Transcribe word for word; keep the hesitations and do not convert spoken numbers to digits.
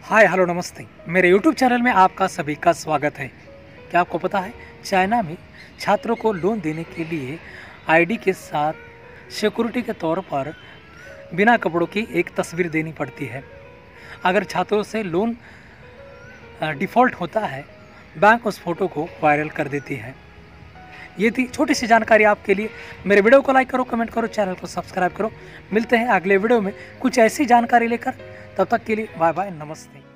Hi hello नमस्ते। मेरे YouTube channel में आपका सभी का स्वागत है। क्या आपको पता है चाइना में छात्रों को लोन देने के लिए आईडी के साथ सिक्योरिटी के तौर पर बिना कपड़ों की एक तस्वीर देनी पड़ती है। अगर छात्रों से लोन डिफ़ॉल्ट होता है, बैंक उस फ़ोटो को वायरल कर देती है। ये थी छोटी सी जानकारी आपके लिए। मेरे वीडियो को लाइक करो, कमेंट करो, चैनल को सब्सक्राइब करो। मिलते हैं अगले वीडियो में कुछ ऐसी जानकारी लेकर। तब तक के लिए बाय बाय, नमस्ते।